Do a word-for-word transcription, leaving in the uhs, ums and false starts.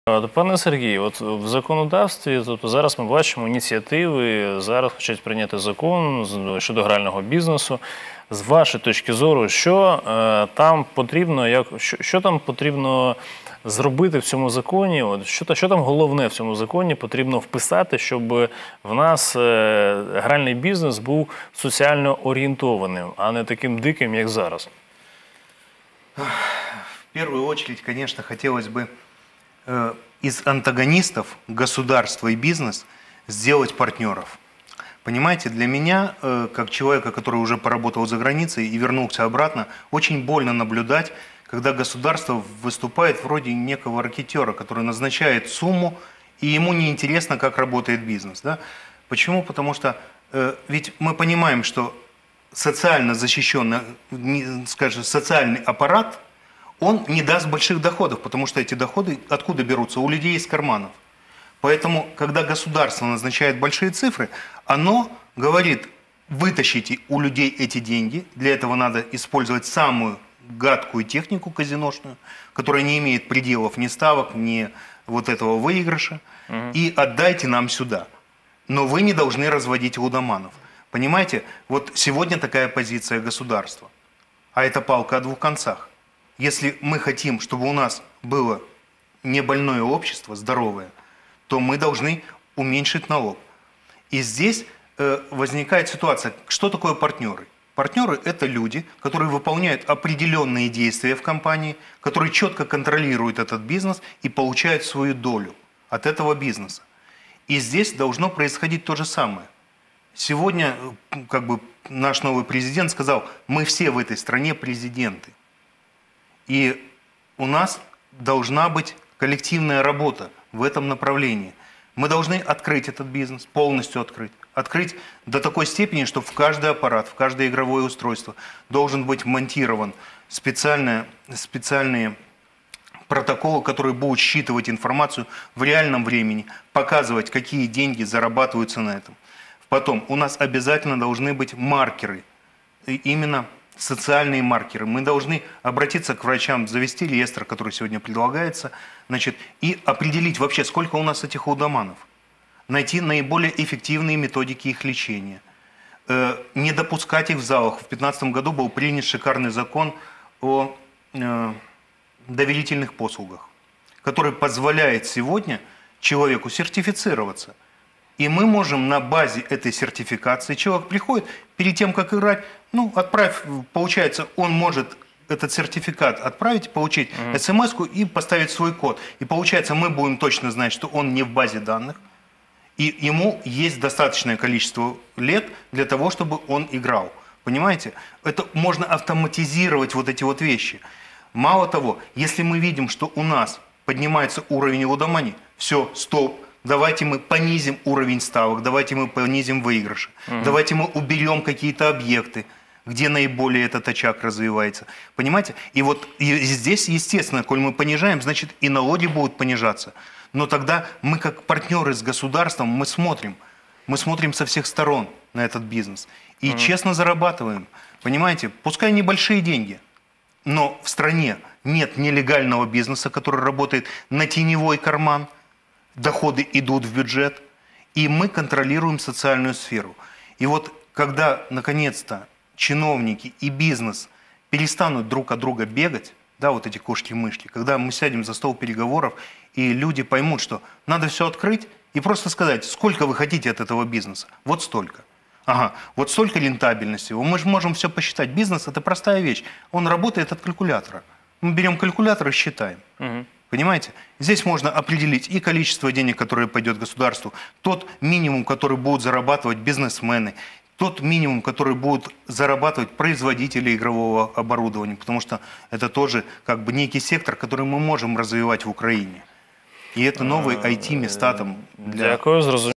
Пане Сергію, от в законодавстві, тобто зараз ми бачимо ініціативи, зараз хочуть прийняти закон щодо грального бізнесу. З вашої точки зору, що е, там потрібно, як, що, що там потрібно зробити в цьому законі, от, що, що там головне в цьому законі потрібно вписати, щоб в нас е, гральний бізнес був соціально орієнтованим, а не таким диким, як зараз? В первую очередь, конечно, хотелось бы э, из антагонистов государства и бизнес сделать партнеров. Понимаете, для меня, э, как человека, который уже поработал за границей и вернулся обратно, очень больно наблюдать, когда государство выступает вроде некого ракетера, который назначает сумму, и ему не интересно, как работает бизнес. Да? Почему? Потому что э, ведь мы понимаем, что социально защищенный, скажем, социальный аппарат, он не даст больших доходов, потому что эти доходы откуда берутся? У людей из карманов. Поэтому, когда государство назначает большие цифры, оно говорит, вытащите у людей эти деньги, для этого надо использовать самую гадкую технику казиношную, которая не имеет пределов ни ставок, ни вот этого выигрыша, угу. и отдайте нам сюда. Но вы не должны разводить лудоманов. Понимаете, вот сегодня такая позиция государства, а это палка о двух концах. Если мы хотим, чтобы у нас было не больное общество, здоровое, то мы должны уменьшить налог. И здесь э, возникает ситуация, что такое партнеры? Партнеры – это люди, которые выполняют определенные действия в компании, которые четко контролируют этот бизнес и получают свою долю от этого бизнеса. И здесь должно происходить то же самое. Сегодня как бы, наш новый президент сказал, мы все в этой стране президенты. И у нас должна быть коллективная работа в этом направлении. Мы должны открыть этот бизнес, полностью открыть. Открыть до такой степени, что в каждый аппарат, в каждое игровое устройство должен быть монтирован специальные, специальные протоколы, которые будут считывать информацию в реальном времени, показывать, какие деньги зарабатываются на этом. Потом, у нас обязательно должны быть маркеры, и именно социальные маркеры. Мы должны обратиться к врачам, завести реестр, который сегодня предлагается, значит, и определить вообще, сколько у нас этих лудоманов. Найти наиболее эффективные методики их лечения. Э, не допускать их в залах. В две тысячи пятнадцатом году был принят шикарный закон о э, доверительных послугах, который позволяет сегодня человеку сертифицироваться. И мы можем на базе этой сертификации, человек приходит, перед тем, как играть, ну, отправь, получается, он может этот сертификат отправить, получить mm-hmm. смс-ку и поставить свой код. И получается, мы будем точно знать, что он не в базе данных, и ему есть достаточное количество лет для того, чтобы он играл. Понимаете? Это можно автоматизировать вот эти вот вещи. Мало того, если мы видим, что у нас поднимается уровень лудомании, все, стоп. Давайте мы понизим уровень ставок, давайте мы понизим выигрыши, угу. давайте мы уберем какие-то объекты, где наиболее этот очаг развивается. Понимаете? И вот и здесь, естественно, коль мы понижаем, значит и налоги будут понижаться. Но тогда мы как партнеры с государством, мы смотрим, мы смотрим со всех сторон на этот бизнес. И угу. честно зарабатываем. Понимаете? Пускай небольшие деньги, но в стране нет нелегального бизнеса, который работает на теневой карман. Доходы идут в бюджет, и мы контролируем социальную сферу. И вот когда, наконец-то, чиновники и бизнес перестанут друг от друга бегать, да, вот эти кошки-мышки, когда мы сядем за стол переговоров, и люди поймут, что надо все открыть, и просто сказать, сколько вы хотите от этого бизнеса? Вот столько. Ага, вот столько рентабельности. Мы же можем все посчитать. Бизнес – это простая вещь. Он работает от калькулятора. Мы берем калькулятор и считаем. Угу. Понимаете? Здесь можно определить и количество денег, которое пойдет государству, тот минимум, который будут зарабатывать бизнесмены, тот минимум, который будут зарабатывать производители игрового оборудования, потому что это тоже как бы некий сектор, который мы можем развивать в Украине. И это новые ай ти места там для...